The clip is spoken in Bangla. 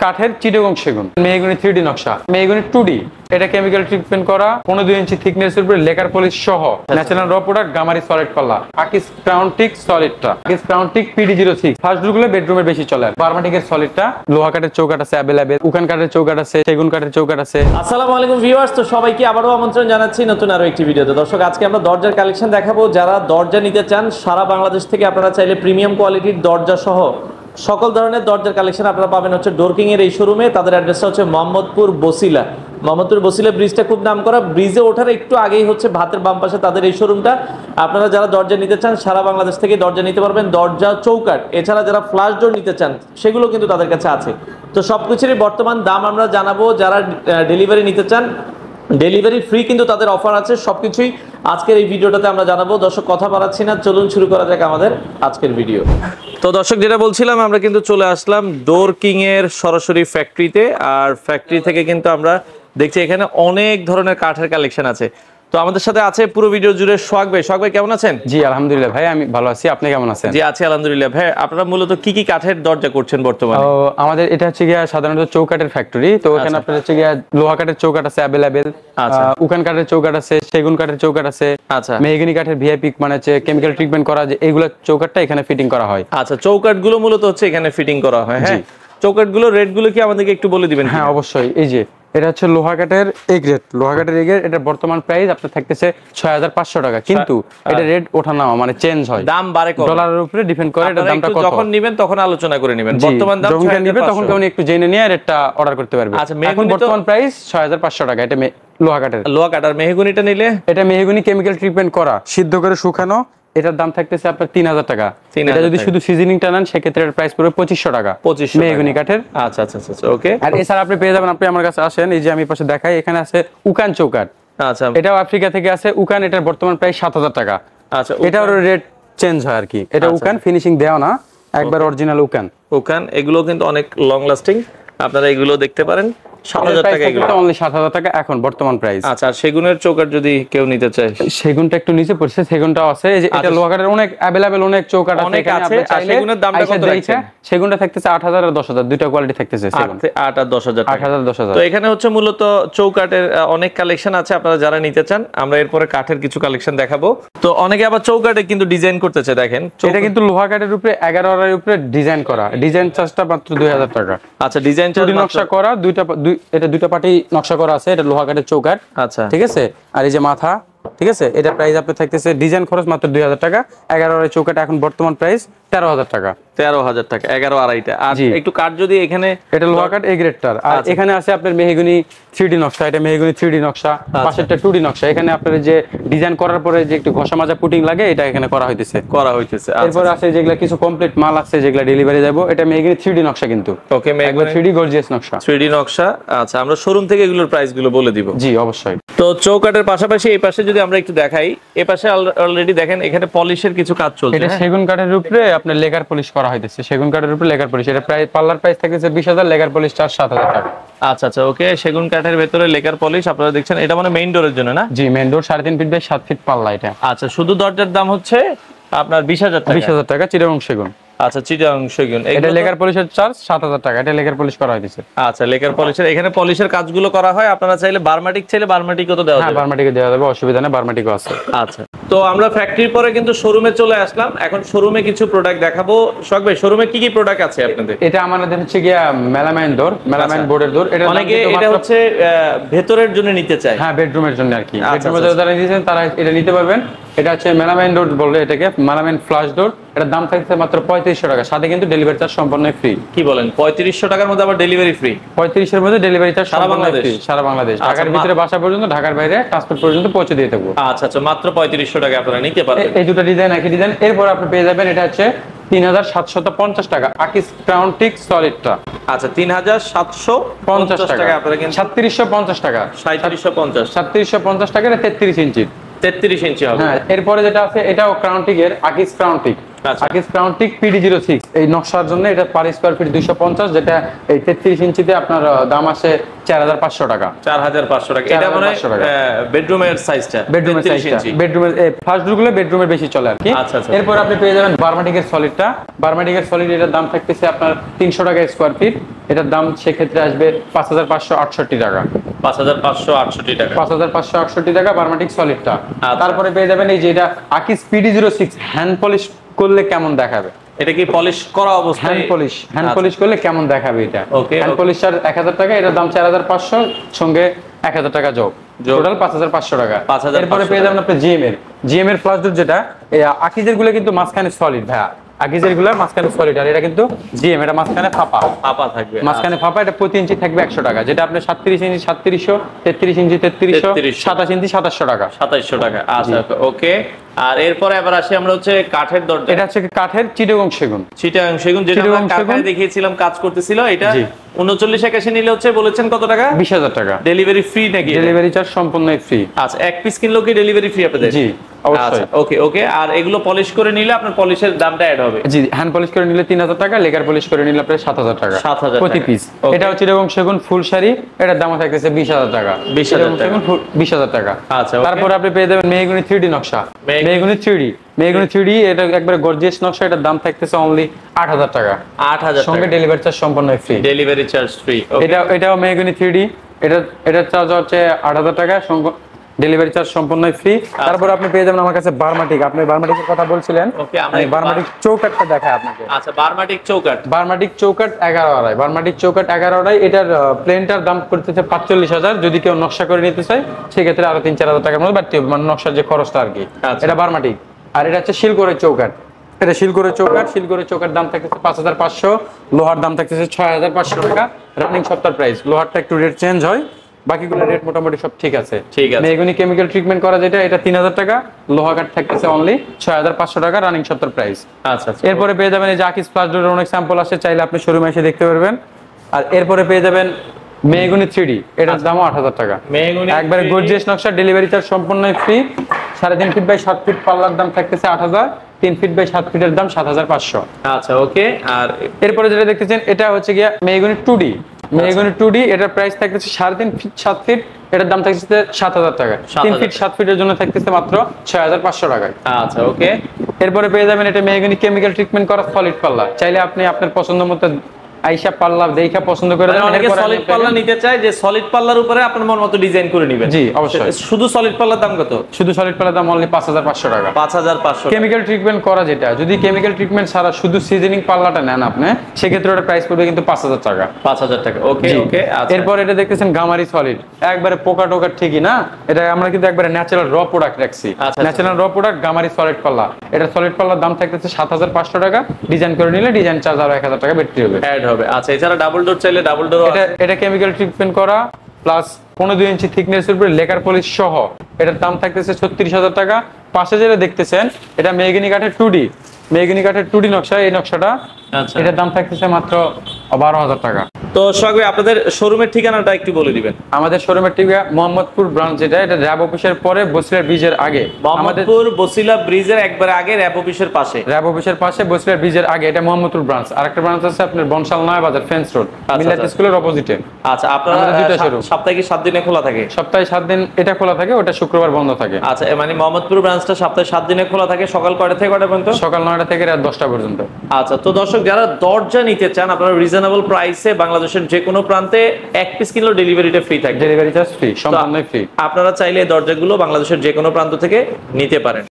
কাঠের চিটাগং সেগুন, মেহগনি 3D নকশা, মেহগনি 2D। এটা কেমিক্যাল ট্রিটমেন্ট করা, 15 ইঞ্চি থিকনেসের উপরে লেকার পলিশ সহ ন্যাচারাল র প্রোডাক্ট, গামারি সলিড পাল্লা, আকিস ক্রাউন টিক সলিডটা, আকিস ক্রাউন টিক PD06। ফার্স্ট ডোরগুলো বেডরুমে বেশি চলে। বার্মাটিকের সলিডটা, লোহা কাঠের চৌকাঠ আছে अवेलेबल, উকান কাঠের চৌকাঠ আছে, সেগুন কাঠের চৌকাঠ আছে। আসসালামু আলাইকুম ভিউয়ার্স, তো সবাইকে আবারো আমন্ত্রণ জানাচ্ছি নতুন আরো একটি ভিডিওতে। দর্শক, আজকে আমরা দরজার কালেকশন দেখাবো। যারা দরজা নিতে চান সারা বাংলাদেশ থেকে আপনারা চাইলে প্রিমিয়াম কোয়ালিটির দরজা সহ সকল ধরনের দরজার কালেকশন আপনারা পাবেন হচ্ছে ডোরকিং এর এই শোরুমে। তাদের অ্যাড্রেসটা হচ্ছে মোহাম্মদপুর বসিলা। মোহাম্মদপুর বসিলা ব্রিজটা খুব নামকরা, ব্রিজে ওঠার একটু আগেই হচ্ছে ভাতের বাম পাশে তাদের এই শোরুমটা। আপনারা যারা দরজা নিতে চান সারা বাংলাদেশ থেকে দরজা নিতে পারবেন, দরজা চৌকাঠ। এছাড়া যারা ফ্লাশ ডোর নিতে চান সেগুলো কিন্তু তাদের কাছে আছে। তো সবকিছুরই বর্তমান দাম আমরা জানাবো। যারা ডেলিভারি নিতে চান ডেলিভারি ফ্রি কিন্তু তাদের অফার আছে। সবকিছুই আজকের এই ভিডিওটাতে আমরা জানাবো। দর্শক, কথা বাড়াচ্ছি না, চলুন শুরু করা যাক আমাদের আজকের ভিডিও। তো দর্শক, যেটা বলছিলাম, আমরা কিন্তু চলে আসলাম ডোরকিং এর সরাসরি ফ্যাক্টরিতে। আর ফ্যাক্টরি থেকে কিন্তু আমরা দেখছি এখানে অনেক ধরনের কাঠের কালেকশন আছে। তো আমাদের সাথে আছে পুরো ভিডিও জুড়ে সোহাগ ভাই। সোহাগ ভাই, কেমন আছেন? জি আলহামদুলিল্লাহ ভাই, আমি ভালো আছি। আপনি কেমন আছেন? জি আছি আলহামদুলিল্লাহ। ভাই, আপনারা মূলত কি কি কাঠের দরজা করছেন বর্তমানে? আমাদের এটা হচ্ছে গিয়া সাধারণত চৌকাঠের ফ্যাক্টরি। তো এখানে আপনার হচ্ছে গিয়া লোহা কাঠের চৌকাঠ আছে अवेलेबल, উকান কাঠের চৌকাঠ আছে, সেগুন কাঠের চৌকাঠ আছে, আচ্ছা, মেহগনি কাঠের ভিআইপি মানে হচ্ছে কেমিক্যাল ট্রিটমেন্ট করা, যে এইগুলা চৌকাঠটা এখানে ফিটিং করা হয়। আচ্ছা, চৌকাঠগুলো মূলত হচ্ছে এখানে ফিটিং করা হয়। হ্যাঁ, চৌকাঠগুলো রেটগুলো কি আমাদেরকে একটু বলে দিবেন? হ্যাঁ অবশ্যই। এই যে এটা হচ্ছে লোহা কাঠের এ গ্রেড, লোহা কাঠের এ গ্রেড। এটা বর্তমান প্রাইস আপনার থাকতেছে 6500 টাকা, কিন্তু এটা রেট ওঠানামা মানে চেঞ্জ হয়, দাম বাড়ে কত, ডলারের উপরে ডিপেন্ড করে। এটা দামটা কত যখন নেবেন তখন আলোচনা করে নেবেন। বর্তমান দাম যখন নেবেন তখন কেউ একটু জেনে নিয়ে রেটটা অর্ডার করতে পারবে। আচ্ছা, এখন বর্তমান প্রাইস 6500 টাকা। এটা লোহা কাঠের। লোহা কাঠ। আর মেহগনিটা নিলে? এটা মেহগনি কেমিক্যাল ট্রিটমেন্ট করা, সিদ্ধ করে শুকানো। এটার দাম থাকতেছে আপনার 3000 টাকা। এটা যদি শুধু সিজনিংটা নেন সেক্ষেত্রে এর প্রাইস পড়বে 2500 টাকা, 2500 মেহগনি কাঠের। আচ্ছা আচ্ছা আচ্ছা, ওকে। আর এছাড়া আপনি পেয়ে যাবেন, আপনি আমার কাছে আসেন, এই যে আমি পাশে দেখাই, এখানে আছে উকান চৌকাঠ। আচ্ছা, এটাও আফ্রিকা থেকে আছে উকান। এটার বর্তমান প্রাইস 7000 টাকা। আচ্ছা, এটার রেট চেঞ্জ হয় আর কি। এটা উকান, ফিনিশিং দেওয়া না, একবার অরিজিনাল উকান। উকান এগুলো কিন্তু অনেক লং লাস্টিং, আপনারা এগুলো দেখতে পারেন। 7000 টাকা এগুলো, অনলি 7000 টাকা এখন বর্তমান প্রাইস। আচ্ছা, আর সেগুনের চৌকাঠ যদি কেউ নিতে চায়? সেগুনটা একটু নিচে পড়ছে, সেগুনটাও আছে। এই যে এটা লোহা কাঠের অনেক अवेलेबल, অনেক চৌকাঠ আছে এখানে। আর সেগুনের দামটা কত রাখছেন? সেগুনটা থাকতেছে 8000 আর 10000, দুইটা কোয়ালিটি থাকতেছে সেগুন। 8 আর 10000 টাকা। 8000 10000। তো এখানে হচ্ছে মূলত চৌকাঠের অনেক কালেকশন আছে, আপনারা যারা নিতে চান। আমরা এরপরে কাঠের কিছু কালেকশন দেখাবো। তো অনেকে আবার চৌকাঠে কিন্তু ডিজাইন করতেছে, দেখেন এটা কিন্তু লোহা কাঠের উপরে 11 এর উপরে ডিজাইন করা। ডিজাইন চার্জটা মাত্র 2000 টাকা। আচ্ছা, ডিজাইন চার্জ নকশা করা, এটা দুইটা পার্টি নকশা করা আছে। এটা লোহা কাঠের চৌকাঠ। আচ্ছা, ঠিক আছে। আর এই যে মাথা, ঠিক আছে, এটা প্রাইস আপনার থাকতেছে ডিজাইন খরচ মাত্র 2000 টাকা। 11 এর চৌকাঠ এখন বর্তমান প্রাইস 13000 টাকা। 13000 টাকা, 11 আড়াইটা। আর একটু কাঠ যদি এখানে, এটা লোহা কাঠ এ গ্রেডটার। আর এখানে আছে আপনার মেহগনি 3D নকশা। এটা মেহগনি 3D নকশা, পাশেরটা 2D নকশা। এখানে আপনার যে ডিজাইন করার পরে যে একটু ঘষা মাজা পুটিং লাগে, এটা এখানে করা হইতেছে। এরপর আছে যেগুলা কিছু কমপ্লিট মাল আছে যেগুলা ডেলিভারি যাব। এটা মেহগনি 3D নকশা কিন্তু। ওকে, মেহগনি 3D গর্জিয়াস নকশা, 3D নকশা। আচ্ছা, আমরা শোরুম থেকে এগুলোর প্রাইস গুলো বলে দিব। জি অবশ্যই। তো চৌকাঠের পাশাপাশি এই পাশে যদি আমরা একটু দেখাই, এই পাশে অলরেডি দেখেন এখানে পলিশের কিছু কাজ চলছে। এটা সেগুন কাঠের উপরে আপনার লেকার পলিশ করা হইতেছে। সেগুন কাঠের উপরে লেকার পলিশ। এটা প্রায় পাল্লার প্রাইস থাকতেছে 20000, লেকার পলিশ চার্জ 7000 টাকা। আচ্ছা আচ্ছা, ওকে। সেগুন কাঠের ভেতরে লেকার পলিশ আপনারা দেখছেন। এটা মানে মেইন ডোরের জন্য না? জি, main door 3.5 feet by 7 feet পাল্লা এটা। আচ্ছা, শুধু দরজার দাম হচ্ছে আপনার 20000 টাকা। 20000 টাকা চিটাগং সেগুন। আচ্ছা, চিটাগং সেগুন। এটা লেকার পলিশের চার্জ 7000 টাকা। এটা লেকার পলিশ করা হইতেছে। আচ্ছা, লেকার পলিশের এখানে পলিশের কাজগুলো করা হয়। আপনারা চাইলে বারমাটিক চাইলে বারমাটিকও তো দেওয়া যাবে। হ্যাঁ, বারমাটিকও দেওয়া যাবে, অসুবিধা নেই, বারমাটিকও আছে। আচ্ছা, তো আমরা ফ্যাক্টরির পরে কিন্তু শোরুমে চলে আসলাম। এখন শোরুমে কিছু প্রোডাক্ট দেখাবো। সোহাগ ভাই, শোরুমে কি কি প্রোডাক্ট আছে আপনাদের? এটা আমাদের হচ্ছে গিয়া মেলামাইন ডোর, মেলামাইন বোর্ডের ডোর। এটা অনেকে এটা হচ্ছে ভেতরের জন্য নিতে চায়। হ্যাঁ, বেডরুমের জন্য আর কি। বেডরুমে যারা নিতেছেন তারা এটা নিতে পারবেন। এটা হচ্ছে মেলামাইন ডোর বলে এটাকে, মেলামাইন ফ্ল্যাশ ডোর। এটার দাম থাকছে মাত্র 3500 টাকা, সাথে কিন্তু ডেলিভারি চার্জ সম্পূর্ণ ফ্রি। কি বলেন, 3500 টাকার মধ্যে আবার ডেলিভারি ফ্রি? 3500 এর মধ্যে ডেলিভারি চার্জ সারা বাংলাদেশ। সারা বাংলাদেশ, ঢাকার ভিতরে বাসা পর্যন্ত, ঢাকার বাইরে ট্রান্সপোর্ট পর্যন্ত পৌঁছে দিয়ে দেবো। আচ্ছা আচ্ছা, মাত্র 3500 টাকা আপনারা নিতে পারবেন। এই দুটো ডিজাইন একই ডিজাইন। এরপর আপনি পেয়ে যাবেন এটা হচ্ছে 3750 টাকা, আকিস ক্রাউন টিক সলিডটা। আচ্ছা, 3750 টাকা আপনারা কিন্তু 3750 টাকা, 3750 টাকা। 33 ইঞ্চি, 33 ইঞ্চি হবে। হ্যাঁ, এরপরে যেটা আছে এটাও ক্রাউন টিকের, আকিস ক্রাউন টিক। আচ্ছা। আকিস ক্রাউন টিক PD06 এই নকশার জন্য এটা পার স্কয়ার ফিট 250, যেটা এই 33 ইঞ্চিতে আপনার দাম আসে 4500 টাকা। 4500 টাকা। এটা মানে 4500 টাকা। বেডরুমের সাইজটা, বেডরুমের সাইজটা, বেডরুমের ফার্স্ট রুমগুলো বেডরুমের বেশি চলে আর কি। আচ্ছা, আচ্ছা। এরপর আপনি পেয়ে যাবেন বার্মাটিকের সলিডটা। বার্মাটিকের সলিড এটার দাম থাকতেছে আপনার 300 টাকা স্কয়ার ফিট। এটার দাম সেক্ষেত্রে আসবে 5568 টাকা। 5568 টাকা। 5568 টাকা বার্মাটিক সলিডটা। আচ্ছা। তারপরে পেয়ে যাবেন এই যে এটা আকিস PD06 হ্যান্ড পলিশ করলে কেমন দেখাবে। এটা কি পলিশ করা অবস্থায়? হ্যান্ড পলিশ করলে কেমন দেখাবে এটা। ওকে, হ্যান্ড পলিশার 1000 টাকা, এটার দাম 4500, সঙ্গে 1000 টাকা যোগ, টোটাল 5500 টাকা। 5500 এরপরে পেয়ে যাবেন আপনি জিএম এর ফ্লাশ ডোর, যেটা আকিজের গুলো কিন্তু মাঝখানে সলিড ভাইয়া, আকিজের গুলো মাঝখানে সলিড, আর এটা কিন্তু জিএম, এটা মাঝখানে ফাঁপা থাকবে। মাঝখানে ফাঁপা, এটা প্রতি ইঞ্চি থাকবে 100 টাকা, যেটা আপনি 37 ইঞ্চি 3700, 33 ইঞ্চি 3300, 27 ইঞ্চি 2700 টাকা। 2700 টাকা। আচ্ছা, ওকে। আর এরপরে আবার আসি আমরা হচ্ছে কাঠের দরজা। এটা হচ্ছে কাঠের চিটাগং সেগুন, চিটাগং সেগুন, যেটা আমরা কারখানায় দেখিয়েছিলাম কাজ করতেছিল। এটা 3981 নিলে হচ্ছে বলেছেন কত টাকা? 20000 টাকা। ডেলিভারি ফ্রি নাকি? ডেলিভারি চার্জ সম্পূর্ণ ফ্রি। আচ্ছা, এক পিস কিনলেও কি ডেলিভারি ফ্রি আপনাদের? জি অবশ্যই। আচ্ছা, ওকে। আর এগুলো পলিশ করে নিলে আপনার পলিশের দামটা অ্যাড হবে? জি, হ্যান্ড পলিশ করে নিলে 3000 টাকা, লেকার পলিশ করে নিলে আপনার 7000 টাকা 7000 প্রতি টাকা। পিস। Okay. এটা হচ্ছে চিটাগং সেগুন ফুল শাড়ি, এটার দাম থাকতেছে 20000 টাকা। 20000 টাকা। 20000 টাকা। আচ্ছা, okay. তারপর আপনি পেয়ে যাবেন মেহগনি 3D নকশা। মেহগনি 3D এটা একবারে গর্জিয়াস নকশা, এটার দাম থাকতেছে অনলি 8000 টাকা। 8000 সঙ্গে টাকা। ডেলিভারি চার্জ সম্পূর্ণ ফ্রি। Delivery charge free. এটাও মেহগনি 3D, এটার চার্জ হচ্ছে 8000 টাকা, ডেলিভারি চার্জ সম্পূর্ণ ফ্রি। তারপর আপনি পেয়ে যাবেন আমার কাছে বার্মাটিক। আপনি বার্মাটিকের কথা বলছিলেন, ওকে, আমরা বার্মাটিক চৌকাটটা দেখাই আপনাকে। আচ্ছা, বার্মাটিক চৌকাট। বার্মাটিক চৌকাট 11 বার্মাটিক চৌকাট 11 এটার প্লেনটার দাম করতেছে 45000। যদি কেউ নকশা করে নিতে চায় সেক্ষেত্রে আরো 3-4000 টাকার মধ্যে বাড়তে হবে, মানে নকশার যে খরচটা আর কি। আচ্ছা। এটা বার্মাটিক। আর এটা হচ্ছে শিলকরের চৌকাট। এটা শিলকরের চৌকাট দাম থাকতেছে 5500, লোহার দাম থাকতেছে 6500 টাকা। রানিং সপ্তাহ প্রাইস, লোহারটা একটু রেট চেঞ্জ হয়, বাকিগুলো রেট মোটামুটি সব ঠিক আছে। মেহগনি কেমিক্যাল ট্রিটমেন্ট করা যেটা, এটা 3000 টাকা, লোহা কাঠ থাকতেছে অনলি 6500 টাকা, রানিং সপ্তাহ প্রাইস। আচ্ছা। এরপরে পেয়ে যাবেন এই যে আকিস প্লাস ডোরের অনেক স্যাম্পল আছে, চাইলে আপনি শোরুমে এসে দেখতে পারবেন। আর এরপরে পেয়ে যাবেন মেহগনি 3D, এটার দামও 8000 টাকা। মেহগনি একবারে গর্জিয়াস নকশা, ডেলিভারি চার্জ সম্পূর্ণ ফ্রি। 3.5 ফিট বাই 7 ফিট পাল্লার দাম থাকতেছে 8000, 3 ফিট বাই 7 ফিটের দাম 7500। আচ্ছা, ওকে। আর এরপরে যেটা দেখতেছেন এটা হচ্ছে গিয়া মেহগনি 2D। মেহগনি 2D এটার প্রাইস থাকতেছে 3.5 ফিট 7 ফিট, এটার দাম থাকতেছে 7000 টাকা। 3 ফিট 7 ফিটের জন্য থাকতেছে মাত্র 6500 টাকায়। আচ্ছা, ওকে। এরপরে পেয়ে যাবেন এটা মেহগনি কেমিক্যাল ট্রিটমেন্ট করা সলিড পাল্লা। চাইলে আপনি আপনার পছন্দ মতো আইসা পাল্লা দেখা পছন্দ করে দেন। অনেকে সলিড পাল্লা নিতে চায়, যে সলিড পাল্লার উপরে আপনার মন মতো ডিজাইন করে নেবেন। জি অবশ্যই। শুধু সলিড পাল্লার দাম কত? শুধু সলিড পাল্লার দাম অনলি 5500 টাকা। 5500। কেমিক্যাল ট্রিটমেন্ট করা যেটা, যদি কেমিক্যাল ট্রিটমেন্ট ছাড়া শুধু সিজনিং পাল্লাটা নেন আপনি, সেক্ষেত্রে ওটা প্রাইস পড়বে কিন্তু 5000 টাকা। 5000 টাকা। ওকে। আচ্ছা। এরপর এটা দেখতেছেন গামারি সলিড, একবারে পোকা টোকা ঠিকই না, এটা আমরা কিন্তু একবারে ন্যাচারাল র প্রোডাক্ট রাখছি। ন্যাচারাল র প্রোডাক্ট গামারি সলিড পাল্লা। এটা সলিড পাল্লার দাম থাকতেছে 7500 টাকা, ডিজাইন করে নিলে ডিজাইন চার্জ আরো 1000 টাকা বেশি হবে, অ্যাড হবে। আচ্ছা, এছাড়া ডাবল ডোর চাইলে ডাবল ডোর। এটা কেমিক্যাল ট্রিটমেন্ট করা প্লাস 15-2 ইঞ্চি থিকনেসের উপরে লেকার পলিশ সহ, এটার দাম থাকতেছে 36000 টাকা। পাশে যেটা দেখতেছেন এটা মেহগনি কাঠের 2D নকশা, এই নকশাটা এটার দাম থাকতেছে মাত্র 12000 টাকা। তো সোহাগ ভাই, আপনাদের শোরুমের ঠিকানাটা একটু বলে দিবেন। আমাদের শোরুমের ঠিকানা মোহাম্মদপুর ব্রাঞ্চ, যেটা র্যাব অফিসের পরে বসিলার ব্রিজের আগে। মোহাম্মদপুর বসিলা ব্রিজের একবার আগে, র্যাব অফিসের পাশে। র্যাব অফিসের পাশে বসিলার ব্রিজের আগে, এটা মোহাম্মদপুর ব্রাঞ্চ। আরেকটা ব্রাঞ্চ আছে আপনার বনশাল নয় বাজার ফেন্স রোড, মিলাত স্কুলের অপোজিটে। আচ্ছা, আপনারা দুইটা শোরুম। সপ্তাহে কি 7 দিনে খোলা থাকে? সপ্তাহে 7 দিন এটা খোলা থাকে, ওটা শুক্রবার বন্ধ থাকে। আচ্ছা, মানে মোহাম্মদপুর ব্রাঞ্চটা সপ্তাহে 7 দিনে খোলা থাকে। সকাল কয়টা থেকে কয়টা পর্যন্ত? সকাল 9টা থেকে রাত 10টা পর্যন্ত। আচ্ছা, তো দর্শক যারা দরজা নিতে চান, আপনারা রিজনেবল প্রাইসে বাংলাদেশের যে কোনো প্রান্তে এক পিস কিনলেও ডেলিভারিটা ফ্রি থাকে। ডেলিভারি চার্জ ফ্রি, সম্পূর্ণ ফ্রি। আপনারা চাইলে এই দরজাগুলো বাংলাদেশের যে কোনো প্রান্ত থেকে নিতে পারেন।